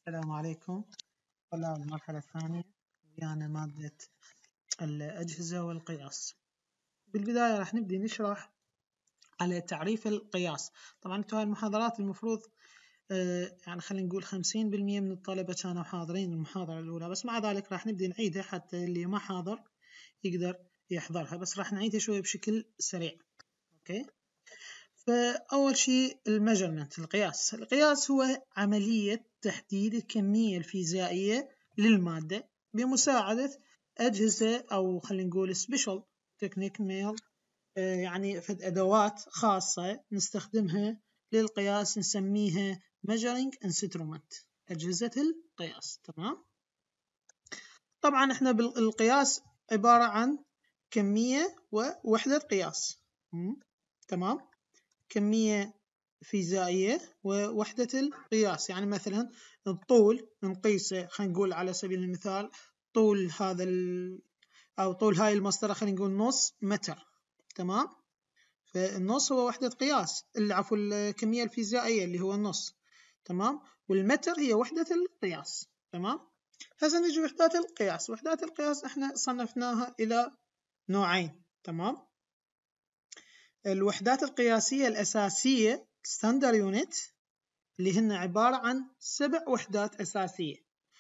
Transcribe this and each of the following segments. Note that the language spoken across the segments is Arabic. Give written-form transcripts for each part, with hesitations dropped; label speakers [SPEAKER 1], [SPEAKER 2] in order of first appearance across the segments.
[SPEAKER 1] السلام عليكم طلاب المرحلة الثانية ويانا مادة الأجهزة والقياس. بالبداية راح نبدي نشرح على تعريف القياس. طبعا انتوا هاي المحاضرات المفروض يعني خلينا نقول 50% من الطلبة كانوا حاضرين المحاضرة الأولى، بس مع ذلك راح نبدي نعيدها حتى اللي ما حاضر يقدر يحضرها، بس راح نعيدها شوي بشكل سريع. اوكي، فأول شيء الميجرمنت، القياس هو عملية تحديد الكمية الفيزيائية للمادة بمساعدة أجهزة أو خلينا نقول سبيشال تكنيك ميل، يعني فد أدوات خاصة نستخدمها للقياس نسميها measuring instrument، أجهزة القياس. تمام، طبعا احنا بالقياس عبارة عن كمية ووحدة قياس. تمام، كمية فيزيائية ووحدة القياس. يعني مثلا الطول نقيسه، خلينا نقول على سبيل المثال طول هذا أو طول هاي المسطرة خلينا نقول نص متر. تمام، فالنص هو وحدة قياس، عفوا الكمية الفيزيائية اللي هو النص. تمام، والمتر هي وحدة القياس. تمام، هسه نجي وحدات القياس. وحدات القياس احنا صنفناها إلى نوعين. تمام، الوحدات القياسية الأساسية ستاندر يونت اللي هن عبارة عن 7 وحدات أساسية،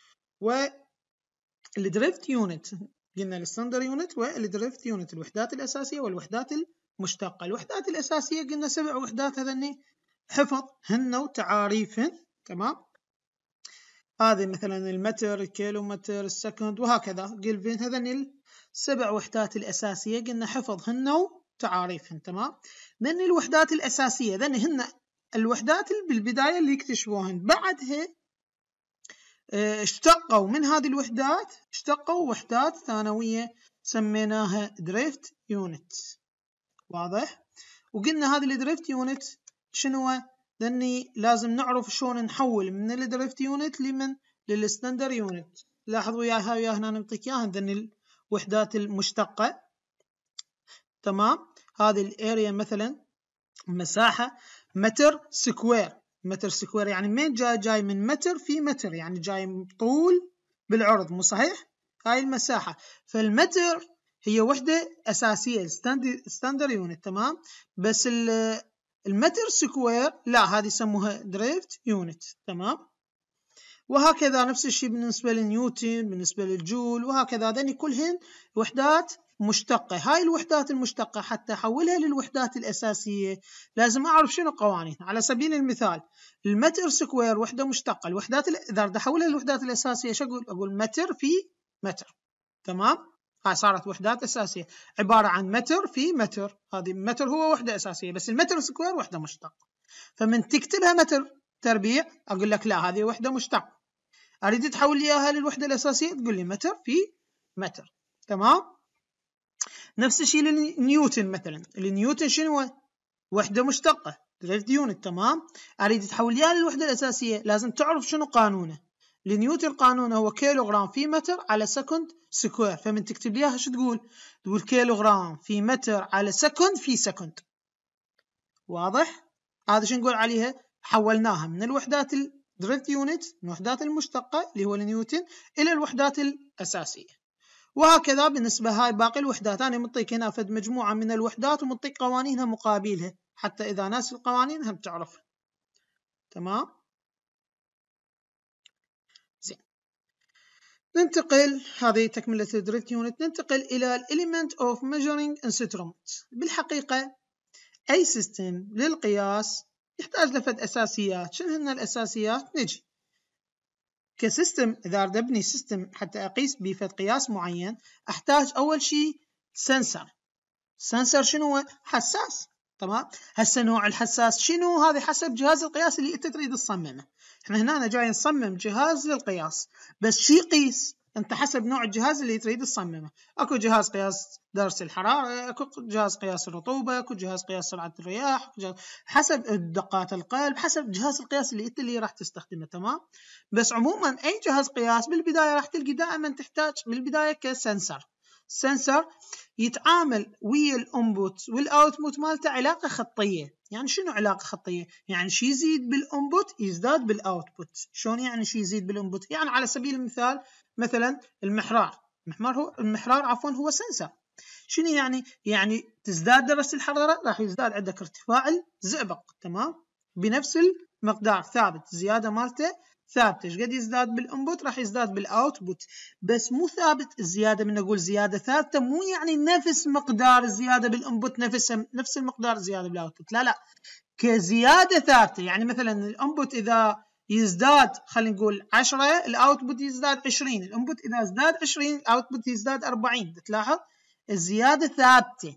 [SPEAKER 1] والدريفت يونت قلنا الستاندر يونت والدريفت يونت، الوحدات الأساسية والوحدات المشتقة. الوحدات الأساسية قلنا 7 وحدات، هذني حفظ هن وتعاريفهن. تمام، هذه مثلا المتر، الكيلومتر، السكند وهكذا قلبين، هذني ال7 وحدات الأساسية قلنا حفظ هن تعاريفهن. تمام، من الوحدات الأساسية ذن هن الوحدات اللي بالبداية اللي يكتشفوهن، بعدها اشتقوا من هذه الوحدات، اشتقوا وحدات ثانوية سميناها دريفت يونت. واضح؟ وقلنا هذه الدريفت يونت شنو؟ ذني لازم نعرف شلون نحول من الدريفت يونت للستاندر يونت. لاحظوا وياها هنا نعطيك اياها ذني الوحدات المشتقة. تمام، هذه الاريا مثلا مساحة متر سكوير. متر سكوير يعني من جاي من متر في متر، يعني جاي طول بالعرض، مو صحيح؟ هاي المساحة، فالمتر هي وحدة أساسية ستاندر يونت. تمام، بس المتر سكوير لا، هذه يسموها دريفت يونت. تمام، وهكذا نفس الشيء بالنسبة للنيوتن، بالنسبة للجول، وهكذا هذين كلهن وحدات مشتقة. هاي الوحدات المشتقة حتى أحولها للوحدات الأساسية لازم أعرف شنو قوانين. على سبيل المثال المتر سكوير وحدة مشتقة، الوحدات إذا بدي أحولها للوحدات الأساسية شو أقول متر في متر. تمام، هاي صارت وحدات أساسية عبارة عن متر في متر، هذه متر هو وحدة أساسية، بس المتر سكوير وحدة مشتقة. فمن تكتبها متر تربيع أقول لك لا، هذه وحدة مشتقة. أريد تحول لي إياها للوحدة الأساسية تقول لي متر في متر. تمام، نفس الشيء للنيوتن مثلا، النيوتن شنو؟ وحدة مشتقة دريفت يونت. تمام، أريد تحول لي إياها للوحدة الأساسية لازم تعرف شنو قانونه. لنيوتن قانونه هو كيلوغرام في متر على سكند سكوير، فمن تكتب لي إياها شو تقول؟ تقول كيلوغرام في متر على سكند في سكند. واضح؟ هذا شو نقول عليها؟ حولناها من الوحدات دريفت يونت، من الوحدات المشتقة اللي هو النيوتن إلى الوحدات الأساسية. وهكذا بالنسبة هاي باقي الوحدات. أنا مطيك هنا فد مجموعة من الوحدات ومطيك قوانينها مقابلها، حتى إذا ناس القوانين هم تعرفها. تمام، زين، ننتقل، هذه تكملة الدريفت يونت، ننتقل إلى element of measuring instrument. بالحقيقة أي سيستم للقياس يحتاج لفد أساسيات. شنو هن الأساسيات؟ نجي كسيستم، إذا أريد أبني سيستم حتى أقيس به فد قياس معين أحتاج أول شيء سنسر. سنسر شنو؟ حساس. تمام، هسه نوع الحساس شنو؟ هذا حسب جهاز القياس اللي أنت تريد تصممه. احنا هنا جاي نصمم جهاز للقياس، بس شي يقيس؟ انت حسب نوع الجهاز اللي تريد تصممه. اكو جهاز قياس درجة الحرارة، اكو جهاز قياس الرطوبة، اكو جهاز قياس سرعة الرياح، حسب دقات القلب، حسب جهاز القياس اللي انت راح تستخدمه. تمام، بس عموما اي جهاز قياس بالبداية راح تلقي دائما تحتاج بالبداية كسنسر. السنسر يتعامل ويا الانبوت والاوتبوت مالته علاقه خطيه. يعني شنو علاقه خطيه؟ يعني شي يزيد بالانبوت يزداد بالاوتبوت. شلون يعني شي يزيد بالانبوت؟ يعني على سبيل المثال مثلا المحرار هو سنسر. شنو يعني؟ يعني تزداد درجه الحراره راح يزداد عندك ارتفاع الزئبق، تمام؟ بنفس المقدار ثابت، زياده مالته ثابته. ايش قد يزداد بالانبوت راح يزداد بالاوتبوت، بس مو ثابت. الزياده من نقول زياده ثابته مو يعني نفس مقدار الزياده بالانبوت نفس المقدار الزياده بالاوتبوت، لا كزياده ثابته. يعني مثلا الانبوت اذا يزداد خلينا نقول 10 الاوتبوت يزداد 20، الانبوت اذا ازداد 20 الاوتبوت يزداد 40. تلاحظ الزياده ثابته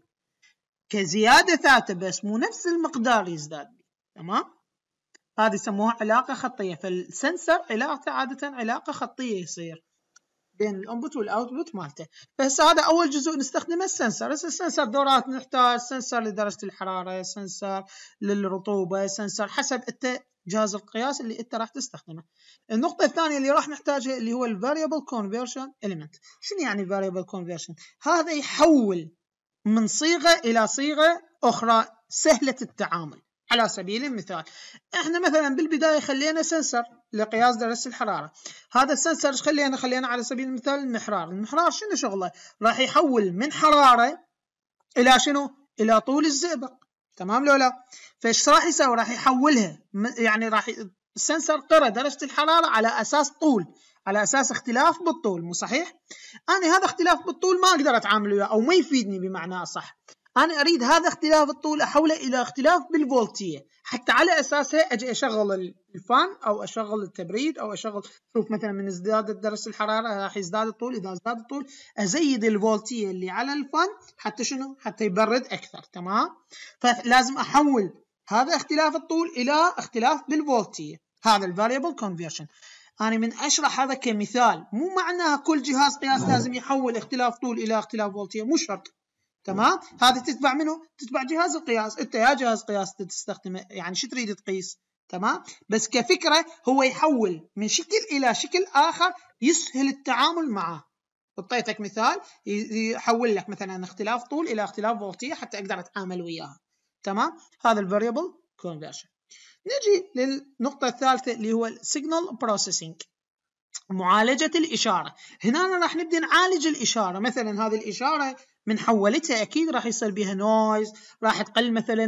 [SPEAKER 1] كزياده ثابته بس مو نفس المقدار يزداد، تمام؟ هذه يسموها علاقه خطيه. فالسنسر علاقته عاده علاقه خطيه يصير بين الانبوت والاوتبوت مالته. بس هذا اول جزء نستخدمه السنسر. السنسر دورات نحتاج سنسر لدرجه الحراره، سنسر للرطوبه، سنسر حسب انت جهاز القياس اللي انت راح تستخدمه. النقطه الثانيه اللي راح نحتاجها اللي هو الفاريبل كونفرشن اليمنت. شنو يعني فاريبل كونفرشن؟ هذا يحول من صيغه الى صيغه اخرى سهله التعامل. على سبيل المثال احنا مثلا بالبدايه خلينا سنسر لقياس درجه الحراره. هذا السنسر ايش خلينا على سبيل المثال المحرار شنو شغله؟ راح يحول من حراره الى شنو؟ الى طول الزئبق، تمام لو لا؟ فايش راح يسوي؟ راح يحولها، يعني راح السنسر قرأ درجه الحراره على اساس طول، على اساس اختلاف بالطول، مو صحيح؟ انا هذا اختلاف بالطول ما اقدر اتعامل وياه او ما يفيدني بمعنى اصح. انا اريد هذا اختلاف الطول احوله الى اختلاف بالفولتيه، حتى على اساسها اجي اشغل الفان او اشغل التبريد او اشغل، شوف مثلا من ازدادت درجه الحراره راح يزداد الطول، اذا ازداد الطول ازيد الفولتيه اللي على الفان حتى شنو؟ حتى يبرد اكثر، تمام؟ فلازم احول هذا اختلاف الطول الى اختلاف بالفولتيه. هذا الفاريبل كونفرشن. أنا من أشرح هذا كمثال، مو معناه كل جهاز قياس لازم يحول اختلاف طول إلى اختلاف فولتية، مو شرط، تمام؟ هذا تتبع منه؟ تتبع جهاز القياس. أنت يا جهاز قياس تستخدمه، يعني شو تريد تقيس، تمام؟ بس كفكرة هو يحول من شكل إلى شكل آخر يسهل التعامل معه. اعطيتك مثال يحول لك مثلا اختلاف طول إلى اختلاف فولتية حتى أقدر أتعامل وياها، تمام؟ هذا الفاريبل كونفرشن. نجي للنقطة الثالثة اللي هو السيجنال بروسيسنج، معالجة الإشارة. هنا راح نبدأ نعالج الإشارة. مثلا هذه الإشارة من حولتها أكيد راح يصير بها نويز، راح تقل مثلا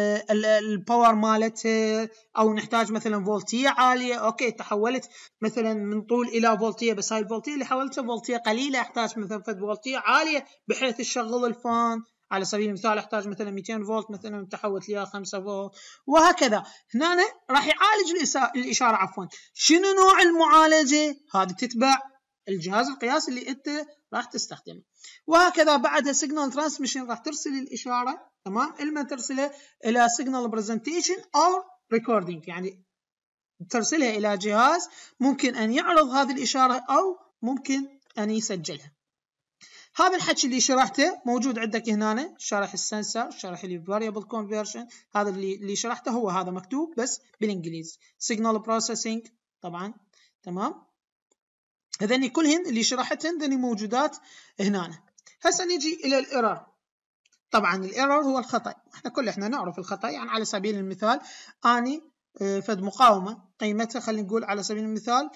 [SPEAKER 1] الباور مالتها، أو نحتاج مثلا فولتية عالية. أوكي تحولت مثلا من طول إلى فولتية، بس هاي الفولتية اللي حولتها فولتية قليلة، أحتاج مثلا فولتية عالية بحيث تشغل الفان. على سبيل المثال احتاج مثلا 200 فولت، مثلا تحولت لها 5 فولت، وهكذا. هنا راح يعالج الإشارة. شنو نوع المعالجة؟ هذه تتبع الجهاز القياس اللي انت راح تستخدمه. وهكذا بعدها سيجنال ترانسميشن، راح ترسل الإشارة، تمام؟ اما ترسلها الى سيجنال برزنتيشن او ريكوردينج، يعني ترسلها الى جهاز ممكن ان يعرض هذه الإشارة او ممكن ان يسجلها. هذا الحكي اللي شرحته موجود عندك هنا، شرح السنسر، شرح الفاريبل كونفرشن، هذا اللي شرحته هو هذا مكتوب بس بالانجليزي. سيجنال بروسيسنج طبعا، تمام؟ هذني كلهن اللي شرحتهن ذني موجودات هنا. هسه نجي الى الايرور. طبعا الايرور هو الخطأ، احنا نعرف الخطأ. يعني على سبيل المثال اني فد مقاومة قيمتها خلينا نقول على سبيل المثال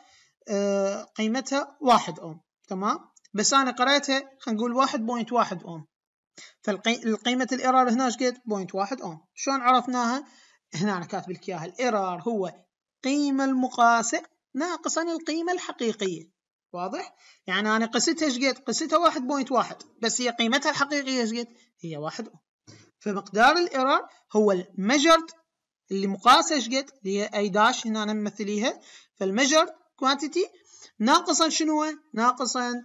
[SPEAKER 1] قيمتها 1 اوم، تمام؟ بس انا قريتها خلينا نقول 1.1 اوم، فالقيمة الايرور هنا ايش قد؟ 0.1 اوم. شلون عرفناها؟ هنا انا كاتب لك اياها. الايرور هو قيمة المقاسة ناقصا القيمة الحقيقية. واضح؟ يعني انا قستها ايش قد؟ قستها 1.1، بس هي قيمتها الحقيقية ايش قد؟ هي 1 اوم. فمقدار الايرور هو الميجرد اللي مقاسة ايش قد؟ اللي هي اي داش هنا انا ممثليها. فالميجرد كوانتيتي ناقصا شنو؟ ناقصا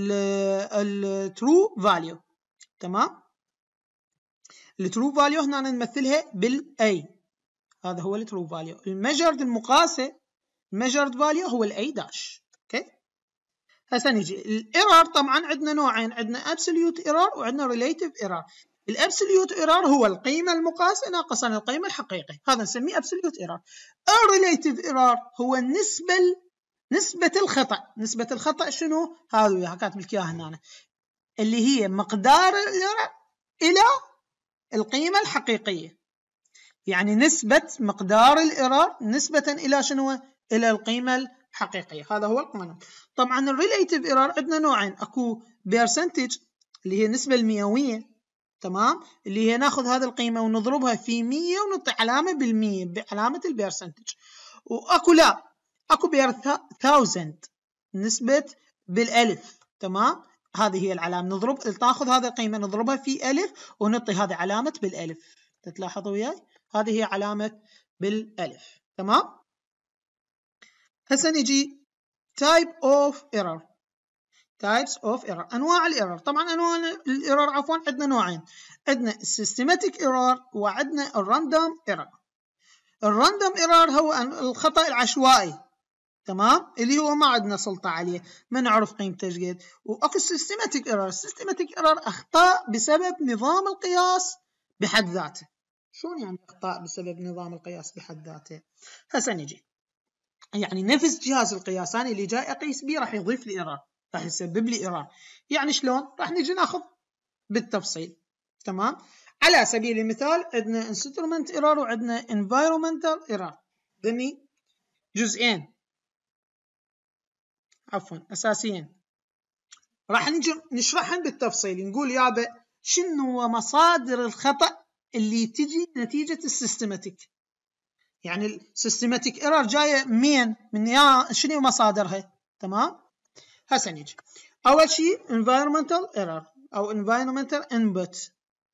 [SPEAKER 1] الترو فاليو، تمام؟ الترو فاليو هنا نمثلها بالاي، هذا هو الترو فاليو. الميجرد المقاسه الميجرد فاليو هو الاي داش. اوكي هسه نجي الايرور. طبعا عندنا نوعين، عندنا ابسوليوت ايرور وعندنا ريليتيف ايرور. الابسوليوت ايرور هو القيمه المقاسه ناقصا القيمه الحقيقيه، هذا نسميه ابسوليوت ايرور. الريليتيف ايرور هو نسبه الخطا. نسبه الخطا شنو؟ هذا وياها كاتب لك اياها هنا. اللي هي مقدار الايرور الى القيمة الحقيقية، يعني نسبة مقدار الايرور نسبة الى شنو؟ الى القيمة الحقيقية. هذا هو القانون. طبعا الريليتيف ايرور عندنا نوعين، اكو بيرسنتج اللي هي النسبة المئوية، تمام، اللي هي ناخذ هذه القيمة ونضربها في 100 ونعطي علامة بالمية بعلامة البيرسنتج. واكو لا، اكو بير1000 نسبة بالالف، تمام، هذه هي العلامة، تاخذ هذه القيمة نضربها في ألف ونعطي هذه علامة بالألف. تلاحظوا وياي هذه هي علامة بالألف، تمام. هسه نجي type of error. types of error، أنواع الإيرور. طبعا أنواع الإيرور عفوا عندنا نوعين، عندنا systematic error وعندنا الراندوم error. الراندوم error هو الخطأ العشوائي، تمام، اللي هو ما عندنا سلطة عليه، ما نعرف قيمته ايش قد. واكو سيستماتيك ايرور. السيستماتيك ايرور اخطاء بسبب نظام القياس بحد ذاته. شلون يعني اخطاء بسبب نظام القياس بحد ذاته؟ هسه نجي، يعني نفس جهاز القياس انا اللي جاي اقيس به راح يضيف لي ايرور، راح يسبب لي ايرور. يعني شلون؟ راح نجي ناخذ بالتفصيل، تمام. على سبيل المثال عندنا انسترومنت ايرور وعندنا انفايرمنتال ايرور، ذني جزئين عفوا اساسيين، راح نجي نشرحهم بالتفصيل. نقول يابا شنو مصادر الخطأ اللي تجي نتيجة السيستماتيك، يعني السيستماتيك ايرور جاية من يا شنو مصادرها، تمام. هسه نجي اول شيء environmental error او environmental input.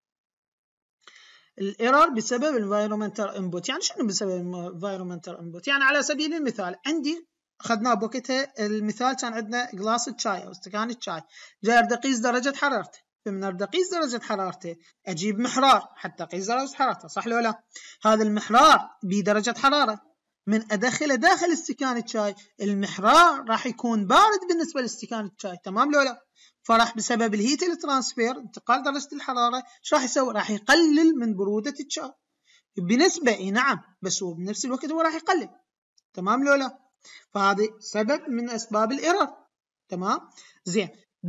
[SPEAKER 1] الايرور بسبب environmental input. يعني شنو بسبب environmental input؟ يعني على سبيل المثال عندي اخذناه بوقتها المثال كان عندنا جلاس شاي او استكان الشاي، جاي اريد اقيس درجه حرارته، فمن اريد اقيس درجه حرارته اجيب محرار حتى اقيس درجه حرارته، صح لو لا؟ هذا المحرار بدرجه حراره، من ادخله داخل استكان الشاي المحرار راح يكون بارد بالنسبه لاستكان الشاي، تمام لو لا؟ فراح بسبب الهيت الترانسفير انتقال درجه الحراره ايش راح يسوي؟ راح يقلل من بروده الشاي بنسبه، اي نعم، بس هو بنفس الوقت هو راح يقلل، تمام لو لا؟ فهذا سبب من اسباب الايرور، تمام. زين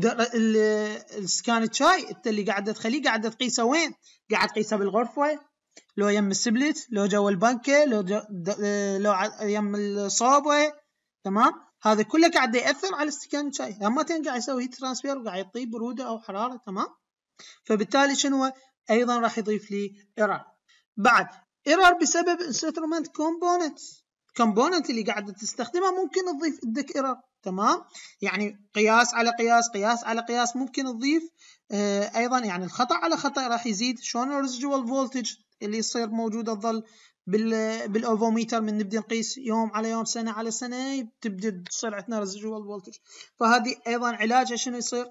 [SPEAKER 1] السكان الشاي انت اللي قاعد تخليه قاعد تقيسه وين؟ قاعد تقيسه بالغرفه، لو يم السبلت، لو جوا البنكه، لو يم الصوبه، تمام. هذا كله قاعد ياثر على استكان الشاي، همتين قاعد يسوي ترانسفير وقاعد يعطيه بروده او حراره، تمام. فبالتالي شنو ايضا راح يضيف لي ايرور. بعد ايرور بسبب انسترومنت كومبوننت اللي قاعده تستخدمها ممكن تضيف عندك ايرور، تمام. يعني قياس على قياس، قياس على قياس ممكن تضيف ايضا، يعني الخطا على خطا راح يزيد. شلون الريزيدوال فولتج اللي يصير موجوده تظل بالاوفوميتر، من نبدا نقيس يوم على يوم سنه على سنه تبدا تصير عندنا ريزيدوال فولتج. فهذه ايضا علاجها شنو يصير؟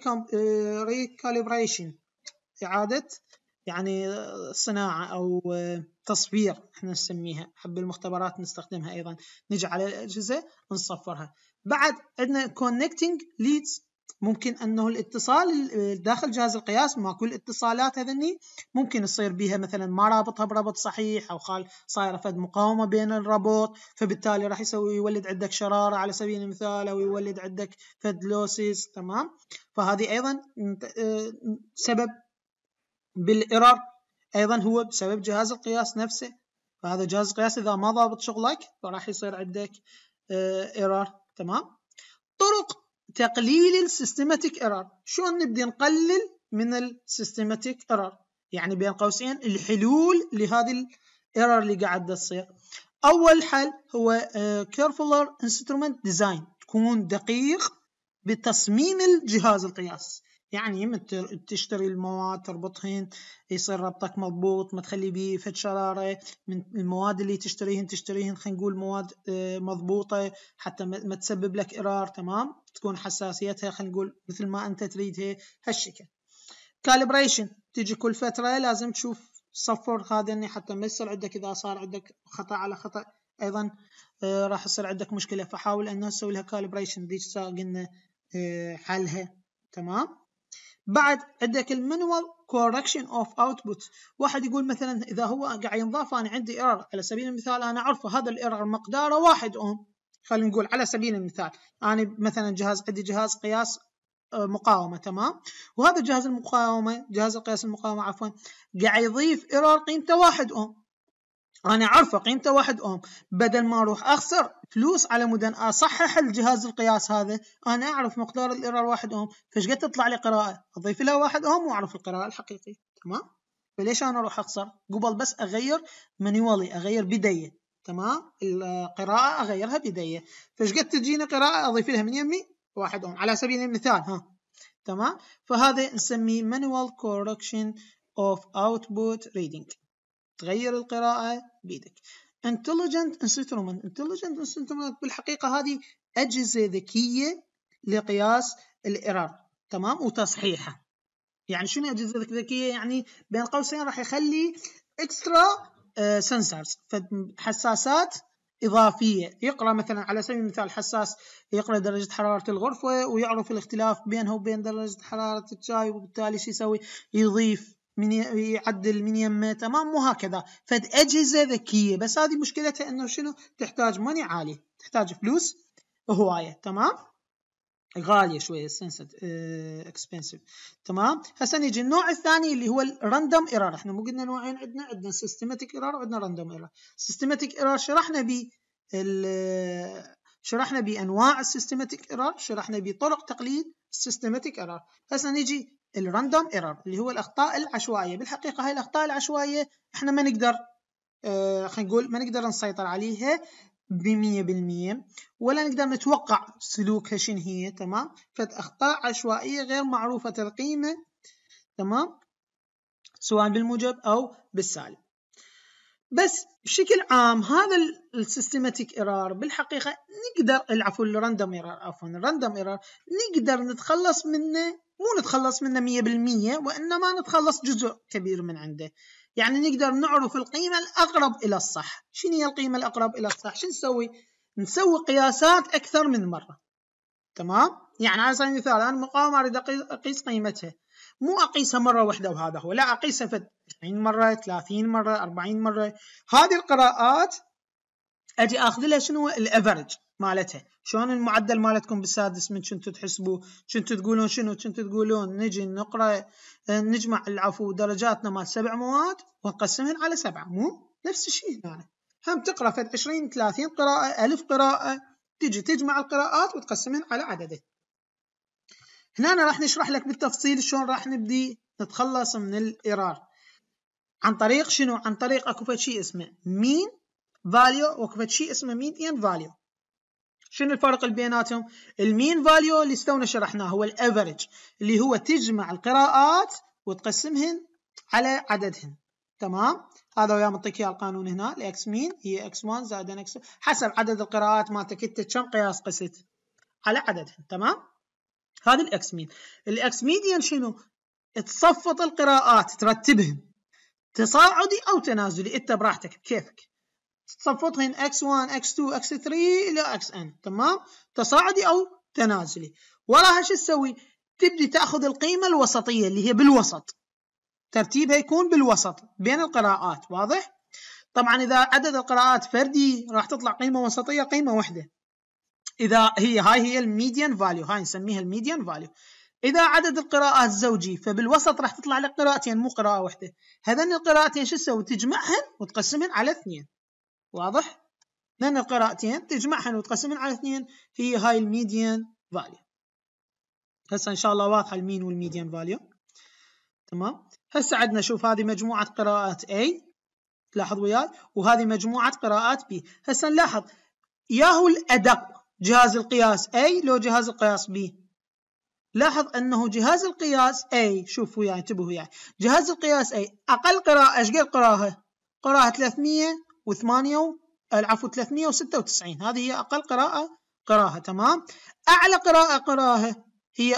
[SPEAKER 1] ريكاليبريشن، اعاده يعني صناعه او تصفير احنا نسميها، حب المختبرات نستخدمها ايضا، نجي على الاجهزه نصفرها. بعد عندنا كونكتنج ليدز، ممكن انه الاتصال داخل جهاز القياس ما كل الاتصالات هذني ممكن يصير بها مثلا ما رابطها بربط صحيح، او صايره فد مقاومه بين الربط، فبالتالي راح يولد عندك شراره على سبيل المثال، او يولد عندك فد لوسز، تمام. فهذه ايضا سبب بالايرور، ايضا هو بسبب جهاز القياس نفسه. فهذا جهاز القياس اذا ما ضابط شغلك فراح يصير عندك ايرور، تمام. طرق تقليل السيستماتيك ايرور، شلون نبدي نقلل من السيستماتيك ايرور؟ يعني بين قوسين الحلول لهذه الايرور اللي قاعده تصير. اول حل هو كيرفولر انسترومنت ديزاين، تكون دقيق بتصميم الجهاز القياس، يعني تشتري المواد تربطهن يصير ربطك مضبوط، ما تخلي بيه فد شراره، من المواد اللي تشتريهن خلينا نقول مواد مضبوطه حتى ما تسبب لك ايرور، تمام، تكون حساسيتها خلينا نقول مثل ما انت تريدها هالشكل. كاليبريشن، تيجي كل فتره لازم تشوف صفر هذا حتى ما يصير عندك، اذا صار عندك خطا على خطا ايضا راح يصير عندك مشكله، فحاول انه تسوي لها كاليبريشن، دي قلنا حلها، تمام. بعد عندك المانوال كوركشن اوف اوتبوت، واحد يقول مثلا اذا هو قاعد ينضاف انا عندي ايرور، على سبيل المثال انا اعرفه هذا الايرور مقداره 1 اوم، خلينا نقول على سبيل المثال انا مثلا عندي جهاز قياس مقاومة. تمام. وهذا جهاز المقاومة، جهاز قياس المقاومة عفوا، قاعد يضيف ايرور قيمته 1 اوم. انا عارفه قيمته 1 اوم، بدل ما اروح اخسر فلوس على مود ان اصحح الجهاز القياس هذا، انا اعرف مقدار الايرور 1 اوم، فايش قد تطلع لي قراءة اضيف لها 1 اوم واعرف القراءة الحقيقية. تمام. فليش انا اروح اخسر قبل بس اغير مانيوالي، اغير بديه. تمام. القراءة اغيرها بديه، فايش قد تجيني قراءة اضيف لها من يمي 1 اوم على سبيل المثال. تمام. فهذا نسميه manual correction of output reading، تغير القراءة بيدك. intelligent instrument بالحقيقة هذه أجهزة ذكية لقياس الإيرور. تمام. وتصحيحه. يعني شنو أجهزة ذكية؟ يعني بين قوسين راح يخلي extra sensors، حساسات إضافية، يقرأ مثلا على سبيل المثال حساس يقرأ درجة حرارة الغرفة ويعرف الاختلاف بينها وبين درجة حرارة الشاي، وبالتالي شو يسوي؟ يضيف يعدل من يمه. تمام. وهكذا. فأجهزة ذكية، بس هذه مشكلتها انه شنو؟ تحتاج ماني عالي، تحتاج فلوس هواية. تمام. غالية شوية، اكسبنسيف. تمام. هسه نيجي النوع الثاني اللي هو الراندوم ايرور. احنا مو قلنا نوعين عندنا سيستماتيك ايرور وعندنا راندوم ايرور. سيستماتيك ايرور شرحنا بانواع السيستماتيك ايرور، شرحنا بطرق تقليد السيستماتيك ايرور. هسه نيجي الراندوم ايرور اللي هو الاخطاء العشوائية. بالحقيقة هاي الاخطاء العشوائية احنا ما نقدر خلينا نقول ما نقدر نسيطر عليها ب100%، ولا نقدر نتوقع سلوكها شنو هي. تمام. فأخطاء عشوائية غير معروفة القيمة. تمام. سواء بالموجب أو بالسالب. بس بشكل عام هذا السيستماتيك ايرور بالحقيقة نقدر الراندوم ايرور نقدر نتخلص منه، مو نتخلص منه 100%، وإنما نتخلص جزء كبير من عنده. يعني نقدر نعرف القيمة الأقرب إلى الصح. شنو هي القيمة الأقرب إلى الصح؟ شو نسوي؟ نسوي قياسات أكثر من مرة. تمام. يعني على سبيل المثال أنا مقاومة أريد أقيس قيمتها، مو أقيسها مرة واحدة وهذا هو، لا أقيسها 20 مرة، 30 مرة، 40 مرة. هذه القراءات أجي أخذ لها شنو الأفرج مالتها. شلون المعدل مالتكم بالسادس من كنتوا تحسبوا؟ كنتوا تقولون شنو؟ كنتوا تقولون نجي نقرأ نجمع درجاتنا مال 7 مواد ونقسمهن على 7. مو نفس الشيء هنا. هم تقرأ 20 30 قراءة، 1000 قراءة، تجي تجمع القراءات وتقسمهن على عدده. هنا أنا راح نشرح لك بالتفصيل شلون راح نبدي نتخلص من الإيرور. عن طريق شنو؟ عن طريق اكو شيء اسمه مين فاليو واكو شيء اسمه ميديان فاليو. شنو الفرق بيناتهم؟ المين فاليو اللي استونا شرحناه هو الافرج، اللي هو تجمع القراءات وتقسمهن على عددهن. تمام. هذا ويا معطيك القانون هنا. الاكس مين هي اكس 1 زائد اكس حسب عدد القراءات مالتك انت كم قياس قست على عددهن. تمام. هذا الاكس مين. الاكس ميديان شنو؟ تصفط القراءات، ترتبهن تصاعدي او تنازلي انت براحتك بكيفك، تصفطهن x1 x2 x3 الى xn. تمام. تصاعدي او تنازلي. وراها شو تسوي؟ تبدي تاخذ القيمه الوسطيه اللي هي بالوسط، ترتيبها يكون بالوسط بين القراءات. واضح؟ طبعا اذا عدد القراءات فردي راح تطلع قيمه وسطيه قيمه واحده. اذا هاي الميديان فاليو، هاي نسميها الميديان فاليو. إذا عدد القراءات زوجي فبالوسط راح تطلع لك قراءتين مو قراءة واحدة. هذين القراءتين شو تسوي؟ تجمعهن وتقسمهن على 2. واضح؟ لأن القراءتين تجمعهن وتقسمهن على 2 هي هاي الميديان فاليو. هسه إن شاء الله واضحة المين والميديان فاليو. تمام. هسه عندنا شوف هذه مجموعة قراءات A، تلاحظ وياي، وهذه مجموعة قراءات B. هسه نلاحظ ياهو الأدق جهاز القياس A لو جهاز القياس B. لاحظ أنه جهاز القياس A، شوف وياي انتبهوا وياي، جهاز القياس A أقل قراءة إيش قد قراها؟ قراها 396. هذه هي أقل قراءة قراها. تمام. أعلى قراءة قراها هي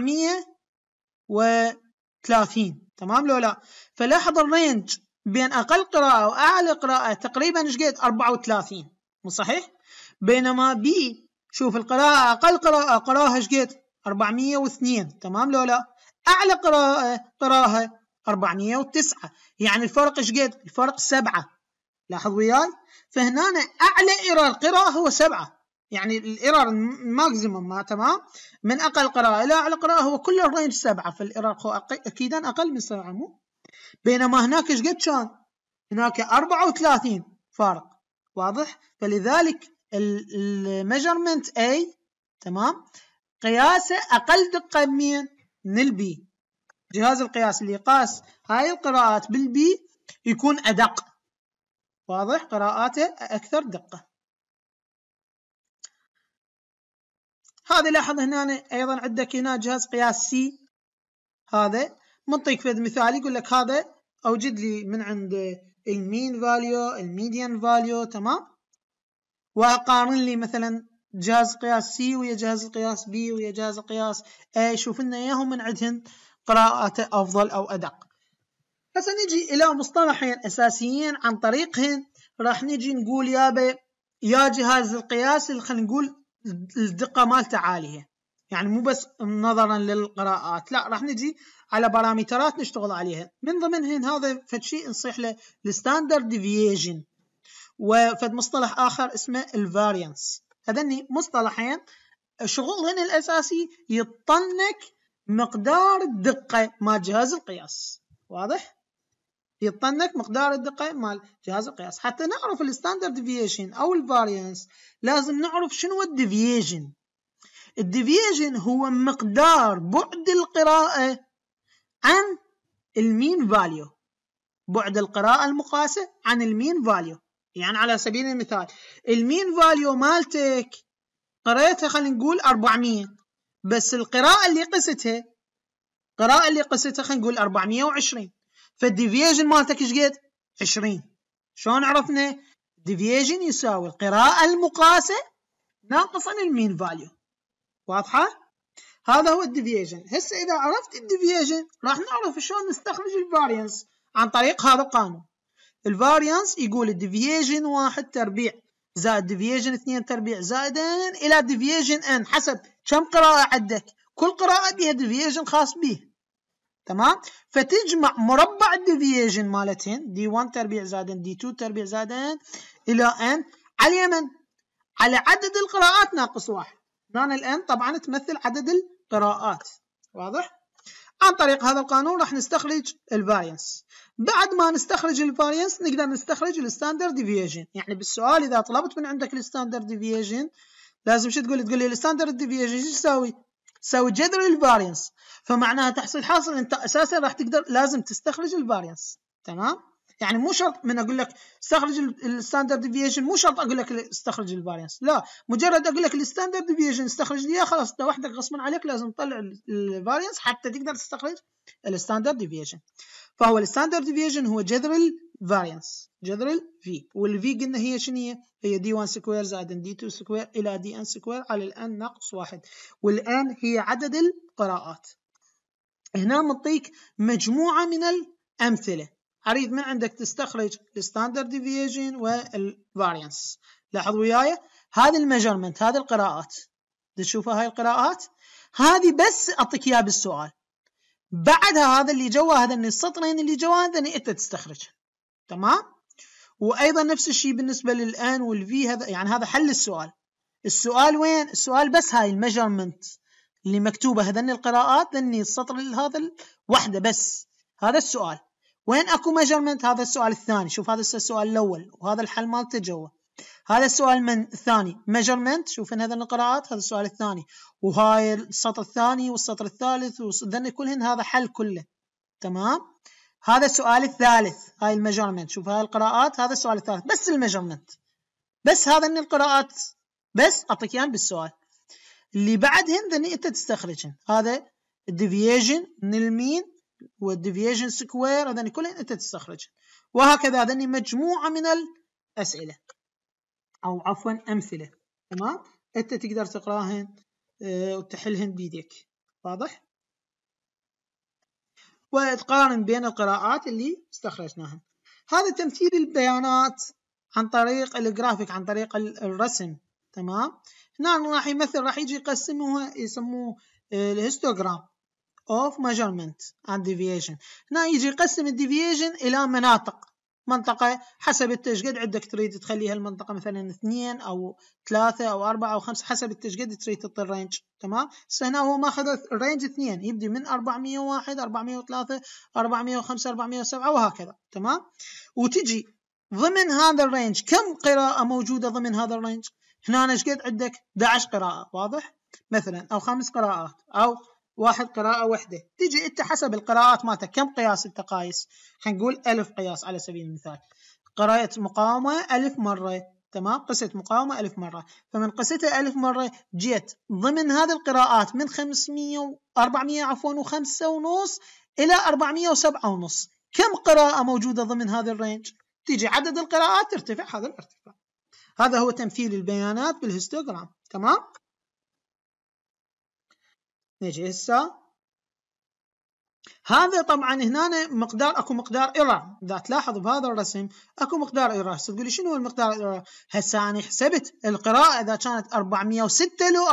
[SPEAKER 1] 430. تمام لو لا؟ فلاحظ الرينج بين أقل قراءة وأعلى قراءة تقريبا إيش قد؟ 34. مو صحيح؟ بينما B شوف القراءة أقل قراءة قراها إيش قد؟ 402. تمام لو لا؟ أعلى قراءة 409. يعني الفرق إيش قد؟ الفرق 7. لاحظ وياي. فهنا أعلى إيرور قراءة هو 7. يعني الايرور ماكسيموم تمام من اقل قراءه الى اعلى قراءه هو كل الرينج 7، فالايرور هو اكيدا اقل من 7 مو. بينما هناك ايش قد كان؟ هناك 34 فارق، واضح؟ فلذلك الميجرمنت A تمام قياسه اقل دقه من البي. جهاز القياس اللي يقاس هاي القراءات بالبي يكون ادق، واضح؟ قراءاته اكثر دقه. هذا لاحظ هنا ايضا عندك هنا جهاز قياس سي، هذا منطيك فد مثال يقول لك هذا اوجد لي من عند المين فاليو الميديان فاليو تمام، وقارن لي مثلا جهاز قياس سي ويا جهاز القياس بي ويا جهاز القياس اي، شوف لنا اياهم من عندهن قراءته افضل او ادق. هسه نجي الى مصطلحين اساسيين عن طريقهن راح نجي نقول يا جهاز القياس اللي خلينا نقول الدقه مالته عاليه، يعني مو بس نظرا للقراءات، لا راح نجي على بارامترات نشتغل عليها، من ضمنهن هذا فد شيء نصيح له الستاندرد ديفييشن، وفد مصطلح اخر اسمه الفاريانس. هذني مصطلحين شغلهن الاساسي يطنك مقدار الدقه مال جهاز القياس، واضح؟ يطنك مقدار الدقه مال جهاز القياس. حتى نعرف الستاندرد ديفييشن او الفاريانس لازم نعرف شنو الديفييشن. الديفييشن هو مقدار بعد القراءه عن المين فاليو، بعد القراءه المقاسه عن المين فاليو. يعني على سبيل المثال المين فاليو مالتك قريتها خلينا نقول 400، بس القراءه اللي قستها خلينا نقول 420، فالديفييشن مالتك ايش قد؟ 20. شلون عرفنا؟ ديفييشن يساوي القراءه المقاسه ناقصا المين فاليو، واضحه؟ هذا هو الديفييشن. هسه اذا عرفت الديفييشن راح نعرف شلون نستخرج الفاريانس عن طريق هذا القانون. الفاريانس يقول الديفييشن 1 تربيع زائد ديفييشن 2 تربيع زائدا الى ديفييشن n حسب كم قراءه عندك، كل قراءه بها ديفييشن خاص به، تمام؟ فتجمع مربع الديفييشن مالتين دي 1 تربيع زائدا دي 2 تربيع زائدا الى n على اليمن على عدد القراءات ناقص 1. هنا الان طبعا تمثل عدد القراءات، واضح؟ عن طريق هذا القانون راح نستخرج الفاريانس. بعد ما نستخرج الفاريانس نقدر نستخرج الستاندرد ديفييشن. يعني بالسؤال اذا طلبت من عندك الستاندرد ديفييشن لازم شو تقول؟ تقول لي الستاندرد ديفييشن شو يساوي؟ يساوي جذر الفاريانس، فمعناها تحصيل حاصل انت اساسا راح تقدر لازم تستخرج الفاريانس، تمام؟ يعني مو شرط من اقول لك استخرج الستاندرد ديفييشن مو شرط اقول لك استخرج الفاريانس، لا مجرد اقول لك الستاندرد ديفييشن استخرج لي خلاص انت وحدك غصبا عليك لازم تطلع الفاريانس حتى تقدر تستخرج الستاندرد ديفييشن. فهو الستاندرد ديفييشن هو جذر الفاريانس، جذر الفي، والفي قلنا هي شنو هي دي 1 سكوير زائد دي 2 سكوير الى دي ان سكوير على الان ناقص 1، والان هي عدد القراءات. هنا منطيك مجموعه من الامثله، اريد من عندك تستخرج الستاندرد ديفييشن والفاريانس. لاحظ وياي هذه الميجرمنت، هذه القراءات تشوفها، هاي القراءات هذه بس اعطيك اياها بالسؤال، بعدها هذا اللي جوا هذا السطرين اللي جوا هذا انت تستخرجها، تمام؟ وايضا نفس الشيء بالنسبه للان والفي، هذا يعني هذا حل السؤال. السؤال وين؟ السؤال بس هاي الميجرمنت اللي مكتوبه هذني القراءات، ذني السطر هذا وحده بس، هذا السؤال. وين اكو ميجرمنت؟ هذا السؤال الثاني. شوف هذا السؤال الاول وهذا الحل مالته جوا، هذا السؤال من الثاني ميجرمنت، شوف ان هذا القراءات، هذا السؤال الثاني، وهاي السطر الثاني والسطر الثالث وذني كلهن هذا حل كله، تمام؟ هذا السؤال الثالث، هاي الميجرمنت، شوف هاي القراءات، هذا السؤال الثالث بس الميجرمنت، بس هذا من القراءات بس اعطيك اياهم بالسؤال. اللي بعدهن ذني انت تستخرجهن، هذا الديفييشن من المين والديفييشن سكوير، هذني كلهن انت تستخرجهن، وهكذا هذني مجموعه من الاسئله او عفوا امثله، تمام؟ انت تقدر تقراهن وتحلهن بيدك، واضح؟ وتقارن بين القراءات اللي استخرجناها. هذا تمثيل البيانات عن طريق الجرافيك، عن طريق الرسم، تمام؟ هنا راح يمثل، راح يجي يقسموها يسموه الهيستوغرام of measurement and deviation. هنا يجي يقسم الديفييشن الى مناطق، منطقة حسب انت ايش قد عندك تريد تخليها المنطقة مثلا 2 أو 3 أو 4 أو 5 حسب انت ايش قد تريد تعطي الرينج. تمام. هنا هو ماخذ الرينج 2، يبدي من 401 403 405 407 وهكذا. تمام. وتجي ضمن هذا الرينج كم قراءة موجودة ضمن هذا الرينج؟ هنا ايش قد عندك؟ 11 قراءة. واضح؟ مثلا أو 5 قراءات أو 1 قراءة وحدة. تيجي انت حسب القراءات مالتك كم قياس انت قايس؟ حنقول 1000 قياس على سبيل المثال. قرأت مقاومة 1000 مرة. تمام. قست مقاومة 1000 مرة، فمن قستها 1000 مرة جيت ضمن هذه القراءات من 405 ونص إلى 407 ونص. كم قراءة موجودة ضمن هذا الرينج؟ تيجي عدد القراءات ترتفع هذا الارتفاع. هذا هو تمثيل البيانات بالهيستوغرام. تمام. نجي هسه هذا طبعا هنا مقدار اكو مقدار ايرور. اذا تلاحظ بهذا الرسم اكو مقدار ايرور. تقولي شنو هو المقدار الايرور؟ هسه انا حسبت القراءه اذا كانت 406 لو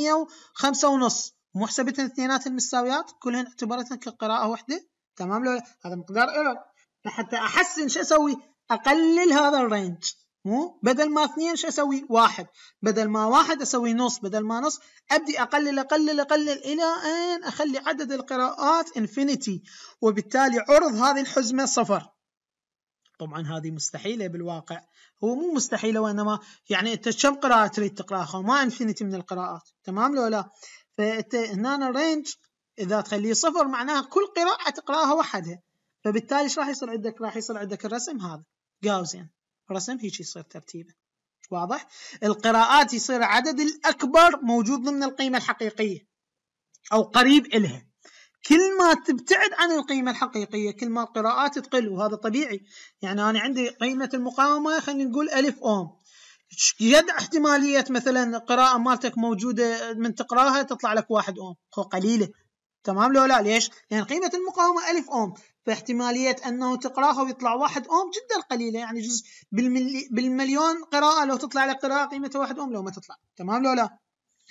[SPEAKER 1] 405 ونص، مو حسبتهم اثنيناتهم متساويات كلهن اعتبرتهم كقراءه واحده. تمام لو هذا مقدار ايرور. فحتى احسن شو اسوي؟ اقلل هذا الرينج. مو بدل ما 2 شو اسوي؟ 1. بدل ما 1 اسوي نص، بدل ما نص ابدي اقلل اقلل اقلل الى ان اخلي عدد القراءات انفينيتي، وبالتالي عرض هذه الحزمه صفر. طبعا هذه مستحيله بالواقع. هو مو مستحيله وانما يعني انت كم قراءه تريد تقراها؟ ما انفينيتي من القراءات. تمام لو لا؟ فانت هنا الرينج اذا تخليه صفر معناها كل قراءه تقراها وحدها، فبالتالي ايش راح يصير عندك؟ راح يصير عندك الرسم هذا جاوزيان. رسم هيك يصير ترتيبه. واضح؟ القراءات يصير عدد الأكبر موجود ضمن القيمة الحقيقية أو قريب إلها. كل ما تبتعد عن القيمة الحقيقية كل ما القراءات تقل، وهذا طبيعي. يعني أنا عندي قيمة المقاومة خلينا نقول 1000 أوم، قد احتمالية مثلا القراءة مالتك موجودة من تقراها تطلع لك 1 أوم؟ هو قليلة. تمام لو لا؟ ليش؟ لأن قيمة المقاومة 1000 أوم، فاحتمالية أنه تقراها ويطلع 1 أوم جدا قليلة. يعني جزء بالمليون قراءة لو تطلع لك قراءة قيمتها 1 أوم لو ما تطلع. تمام لو لا؟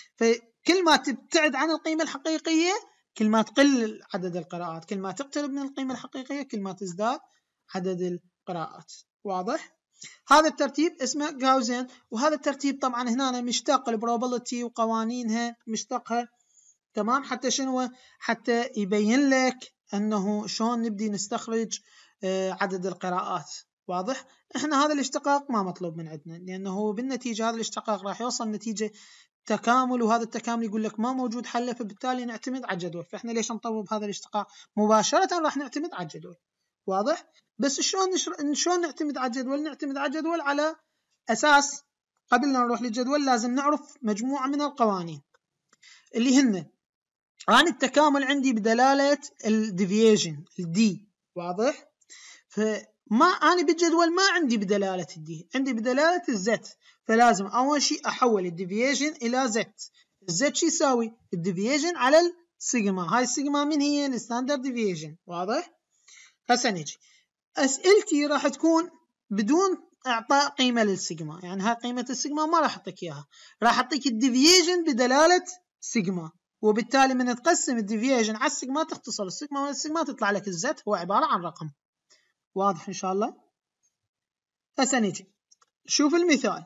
[SPEAKER 1] فكل ما تبتعد عن القيمة الحقيقية كل ما تقل عدد القراءات، كل ما تقترب من القيمة الحقيقية كل ما تزداد عدد القراءات. واضح؟ هذا الترتيب اسمه جاوزيان. وهذا الترتيب طبعا هنا مشتق البروبابيلتي وقوانينها مشتقها. تمام. حتى شنو؟ حتى يبين لك انه شلون نبدي نستخرج عدد القراءات. واضح؟ احنا هذا الاشتقاق ما مطلوب من عندنا، لانه بالنتيجه هذا الاشتقاق راح يوصل نتيجه تكامل، وهذا التكامل يقول لك ما موجود حله، فبالتالي نعتمد على الجدول. فاحنا ليش نطوب هذا الاشتقاق؟ مباشره راح نعتمد على الجدول. واضح؟ بس شلون نعتمد على الجدول؟ نعتمد على الجدول على اساس قبل لا نروح للجدول لازم نعرف مجموعه من القوانين اللي هن أنا التكامل عندي بدلالة الديفيجن الدي. واضح؟ فما أنا بالجدول ما عندي بدلالة الدي، عندي بدلالة الزت. فلازم أول شيء أحول الديفيجن إلى زت. الزت شو يساوي؟ الديفيجن على السيجما. هاي السيجما من هي؟ الستاندرد ديفيجن. واضح؟ هسه نجي أسئلتي راح تكون بدون إعطاء قيمة للسيجما. يعني هاي قيمة السيجما ما راح أعطيك إياها، راح أعطيك الديفيجن بدلالة سيجما. وبالتالي من تقسم الديفيجن على السيجما تختصر السيجما، والسيجما تطلع لك الزت هو عبارة عن رقم. واضح إن شاء الله؟ هسه نجي شوف المثال.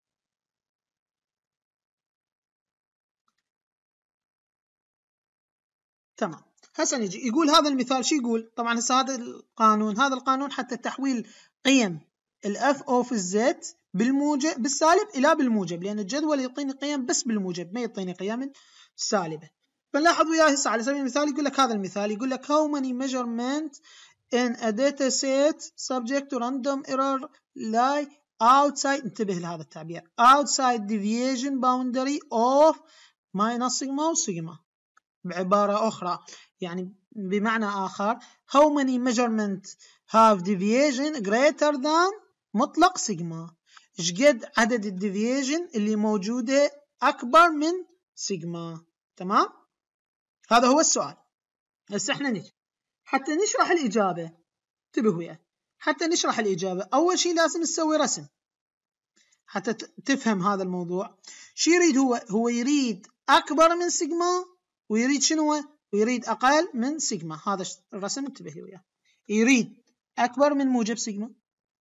[SPEAKER 1] تمام. هسه نجي يقول هذا المثال شو يقول؟ طبعا هسه هذا القانون حتى تحويل قيم الاف اوف الزت بالموجب بالسالب الى بالموجب، لان الجدول يعطيني قيم بس بالموجب ما يعطيني قيم سالبه. فنلاحظ وياه هسه على سبيل المثال يقول لك هذا المثال يقول لك how many measurement in a data set subject to random error lie outside، انتبه لهذا التعبير، outside deviation boundary of minus sigma و sigma. بعبارة أخرى يعني بمعنى آخر how many measurement have deviation greater than مطلق سيجما. إيش قد عدد الديفيجن اللي موجودة أكبر من سيجما. تمام؟ هذا هو السؤال. هسه احنا نجي حتى نشرح الإجابة. انتبهوا وياي، حتى نشرح الإجابة أول شيء لازم نسوي رسم حتى تفهم هذا الموضوع. شو يريد؟ هو يريد أكبر من سيجما، ويريد شنو؟ ويريد أقل من سيجما. هذا الرسم انتبه وياه. يريد أكبر من موجب سيجما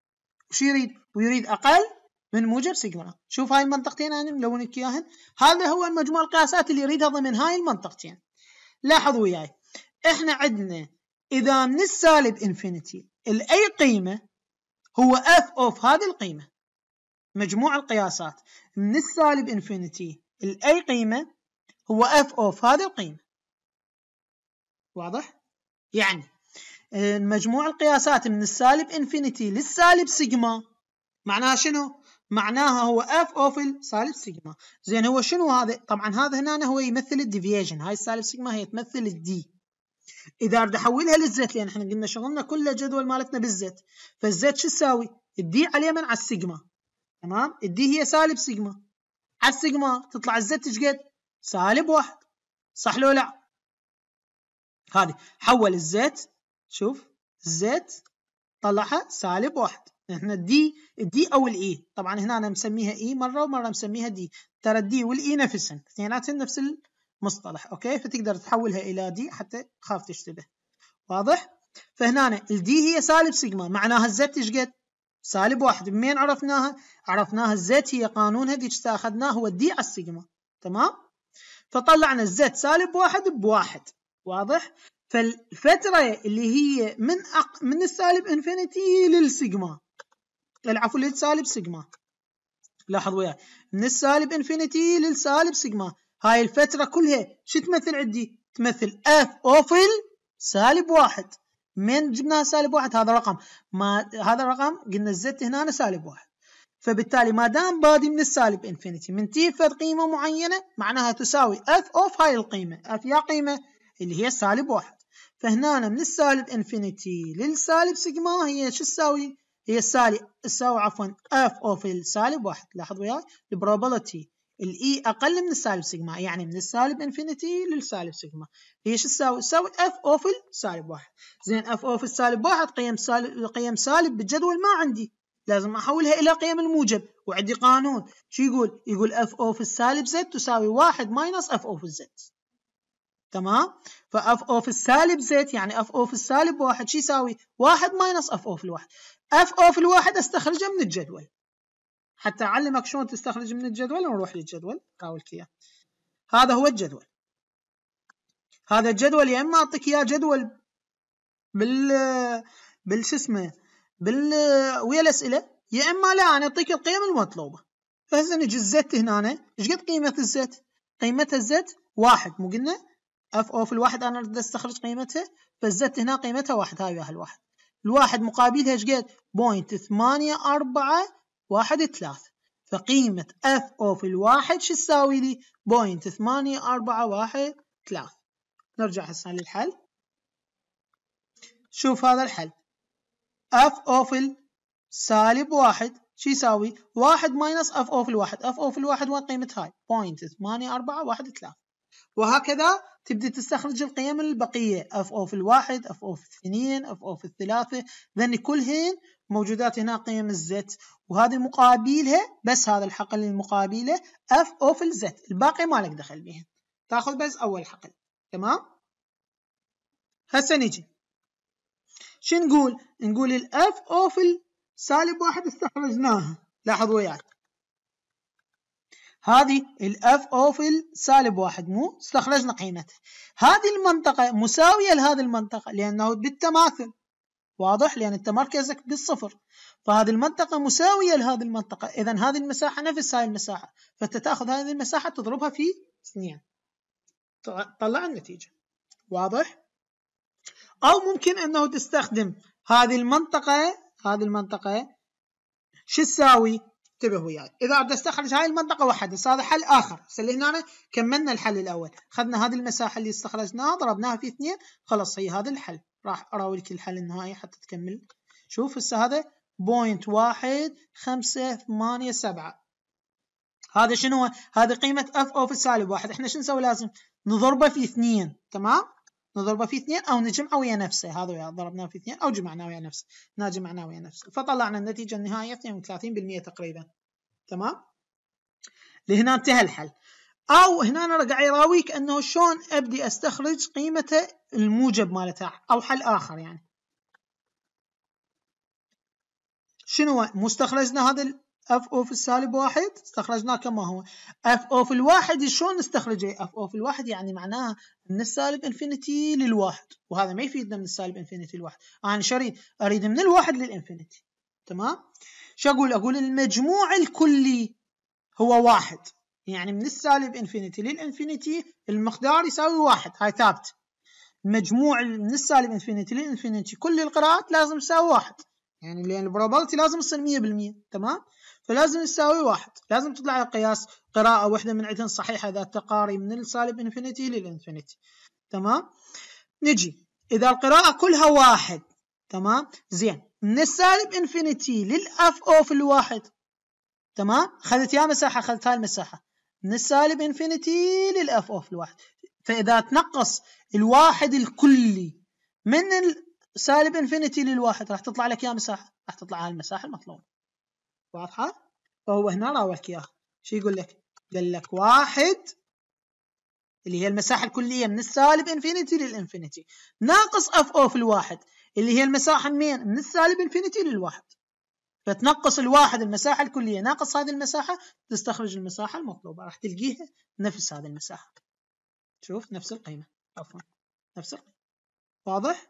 [SPEAKER 1] وش يريد؟ ويريد أقل من موجب سيجما. شوف هاي المنطقتين أنا ملون لك إياهن، هذا هو مجموع القياسات اللي يريدها ضمن هاي المنطقتين. لاحظوا وياي، إحنا عندنا إذا من السالب انفينيتي لأي قيمة هو اف اوف هذه القيمة. مجموع القياسات من السالب انفينيتي لأي قيمة هو اف اوف هذه القيمة. واضح؟ يعني مجموع القياسات من السالب انفينيتي للسالب سيجما معناها شنو؟ معناها هو اف اوف السالب سيجما. زين هو شنو هذا؟ طبعا هذا هنا هو يمثل الديفيجن، هاي السالب سيجما هي تمثل الدي. اذا اريد احولها للزت، لان احنا قلنا شغلنا كله جدول مالتنا بالزت، فالزت شو تساوي؟ الدي على اليمن على السيجما. تمام؟ الدي هي سالب سيجما على السيجما، تطلع الزت ايش قد؟ سالب 1. صح لو لا؟ هذه حول الزت، شوف الزت طلعها سالب 1. احنا الدي او الاي، طبعا هنا انا مسميها اي مره ومره مسميها دي، ترى الدي والاي نفسهن، اثنيناتهن نفس المصطلح. اوكي، فتقدر تحولها الى دي حتى تخاف تشتبه. واضح؟ فهنا الدي هي سالب سيجما، معناها الزت ايش قد؟ سالب 1. منين عرفناها؟ عرفناها الزت هي قانونها ذيك اخذناه هو الدي على السيجما. تمام؟ فطلعنا الزت سالب 1 ب1. واضح؟ فالفترة اللي هي من السالب انفينيتي للسيجما، العفو للسالب سيجما، لاحظ وياي، من السالب انفينيتي للسالب سيجما، هاي الفترة كلها شو تمثل عندي؟ تمثل اف اوف سالب 1. من جبناها سالب 1؟ هذا رقم، ما هذا الرقم قلنا الزت هنا سالب 1. فبالتالي ما دام بادي من السالب انفينيتي من تي فد قيمة معينة، معناها تساوي اف اوف هاي القيمة. اف يا قيمة اللي هي سالب 1. فهنا من السالب انفينيتي للسالب سيجما هي شو تساوي؟ هي تساوي عفوا اف اوف السالب 1. لاحظ وياي البروبابيلتي الاي اقل من السالب سيجما، يعني من السالب انفينيتي للسالب سيجما، هي شو تساوي؟ تساوي اف اوف السالب 1. زين اف اوف السالب 1 قيم سالب بالجدول ما عندي، لازم احولها الى قيم الموجب، وعندي قانون شو يقول؟ يقول اف اوف السالب زد تساوي 1 ماينس اف اوف الزد. تمام؟ فاف اوف السالب زد يعني اف اوف السالب 1 شو يساوي؟ 1 ماينس اف اوف الواحد. اف اوف الواحد استخرجه من الجدول. حتى اعلمك شلون تستخرج من الجدول، ونروح للجدول اراولك اياه. هذا هو الجدول. هذا الجدول يا اما اعطيك اياه جدول شو اسمه ويا الاسئله، يا اما لا انا اعطيك القيم المطلوبه. فهسه نجي الزت هنا، ايش قد قيمه الزت؟ قيمتها الزت 1، مو قلنا اف اوف الواحد انا اريد استخرج قيمتها، فالزت هنا قيمتها 1. هاي وياها الواحد، الواحد مقابلها ايش قد؟ 0.8413. فقيمه اف اوف الواحد شو تساوي لي؟ 0.8413. نرجع هسه للحل. شوف هذا الحل، اف اوف السالب 1 شو يساوي؟ 1 ماينس اف اوف الواحد. اف اوف الواحد وين قيمة هاي؟ 0.8413. وهكذا تبدي تستخرج القيم البقية، اف اوف الواحد، اف اوف الاثنين، اف اوف الثلاثة، ذني كلهن موجودات هنا قيم الزت، وهذه مقابلها بس هذا الحقل المقابله اف اوف الزت، الباقي ما لك دخل بيها، تاخذ بس اول حقل. تمام؟ هسه نجي شو نقول؟ نقول الاف اوف السالب 1 استخرجناها، لاحظ وياي هذه الاف اوف السالب 1 مو استخرجنا قيمتها، هذه المنطقة مساوية لهذه المنطقة لأنه بالتماثل، واضح؟ لأن أنت مركزك بالصفر، فهذه المنطقة مساوية لهذه المنطقة، إذا هذه المساحة نفس هاي المساحة، فأنت تأخذ هذه المساحة تضربها في 2 طلع النتيجة. واضح؟ أو ممكن أنه تستخدم هذه المنطقة شو تساوي؟ انتبه وياي، إذا أردت أستخرج هاي المنطقة وحدها هذا حل آخر، بس اللي هنا كملنا الحل الأول، أخذنا هذه المساحة اللي استخرجناها ضربناها في 2 خلاص هي هذا الحل، راح أراولك الحل النهائي حتى تكمل. شوف هسه هذا 0.1587، هذا شنو؟ هذه قيمة اف اوف السالب 1، احنا شو نسوي؟ لازم نضربه في 2. تمام؟ نضربه في 2 او نجمعه ويا نفسه، هذا ضربناه في 2 او جمعناه ويا نفسه، جمعناه ويا نفسه، فطلعنا النتيجة النهائية 32% تقريبا. تمام؟ لهنا انتهى الحل. او هنا انا قاعد يراويك انه شلون ابدي استخرج قيمته الموجب مالتها، او حل اخر يعني شنو مستخرجنا هذا اف او في السالب 1 استخرجناه كما هو. اف او في الواحد شلون نستخرجه؟ اف او في الواحد يعني معناها من السالب انفينيتي للواحد، وهذا ما يفيدنا من السالب انفينيتي للواحد، انا اريد من الواحد للانفينيتي. تمام. شو اقول؟ اقول المجموع الكلي هو 1، يعني من السالب انفينيتي للانفينيتي المقدار يساوي 1، هاي ثابت. المجموع من السالب انفينيتي للانفينيتي كل القراءات لازم تساوي 1، يعني لان البروبابيلتي لازم تصير 100%. تمام. فلازم تساوي 1، لازم تطلع على قياس قراءة واحدة من عندهن صحيحة ذات تقاري من السالب انفينيتي للانفينيتي. تمام. نجي إذا القراءة كلها 1، تمام، زين، من السالب انفينيتي للأف أو في الواحد، تمام، أخذت يا مساحة، أخذت هاي المساحة من السالب انفينيتي للأف أو في الواحد. فإذا تنقص الواحد الكلي من السالب انفينيتي للواحد راح تطلع لك يا مساحة، راح تطلع هاي المساحة المطلوبة. واضحة؟ فهو هنا راويك إياها. شو يقول لك؟ قال لك 1 اللي هي المساحة الكلية من السالب انفينيتي للانفينيتي ناقص اف او في الواحد اللي هي المساحة من السالب انفينيتي للواحد. فتنقص الواحد المساحة الكلية ناقص هذه المساحة تستخرج المساحة المطلوبة، راح تلقيها نفس هذه المساحة. شوف نفس القيمة، عفوا نفس القيمة. واضح؟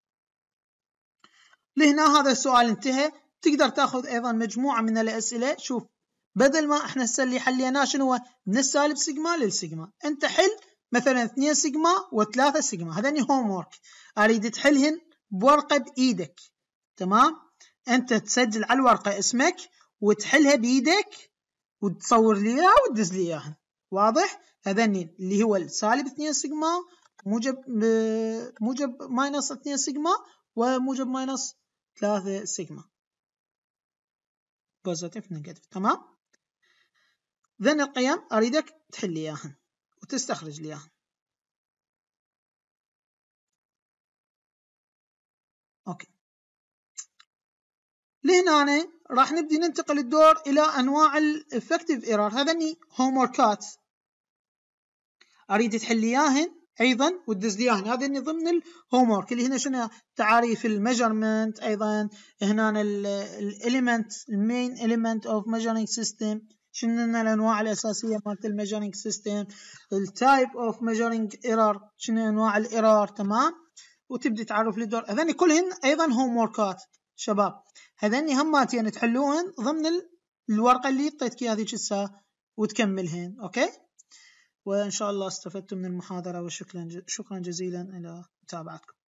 [SPEAKER 1] لهنا هذا السؤال انتهى. تقدر تاخذ ايضا مجموعة من الاسئلة. شوف بدل ما احنا هسه اللي حليناه شنو هو؟ من السالب سيجما للسيجما. انت حل مثلا 2 سيجما و3 سيجما، هذني هوم وورك اريد تحلهن بورقة بايدك. تمام. انت تسجل على الورقة اسمك وتحلها بايدك وتصور لي اياها وتدز لي اياها. واضح؟ هذني اللي هو السالب 2 سيجما موجب ماينس 2 سيجما وموجب ماينس 3 سيجما. بوزيتيف نيجاتيف. تمام. ذن القيم اريدك تحل اياهن وتستخرج لي اياهن. اوكي. لهنا راح نبدي ننتقل الدور الى انواع الافكتيف ايرور. هذني هوم وركات اريد تحل اياهن ايضا وتدز لي اياهن. هذا ضمن الهوم ورك اللي هنا شنو؟ تعاريف الميجرمنت، ايضا هنا الاليمنت المين اليمنت اوف ميجرينج سيستم، شنو الانواع الاساسيه مالت الميجرينج سيستم، التايب اوف ميجرينج ايرور، شنو انواع الايرور. تمام. وتبدي تعرف لي الدور. هذني كلهن ايضا هوم وركات شباب، هذني هماتين تحلوهن ضمن الورقه اللي اعطيتك اياها ذيك الساعه وتكملهن. اوكي. وإن شاء الله استفدتم من المحاضرة، وشكرا جزيلا إلى متابعتكم.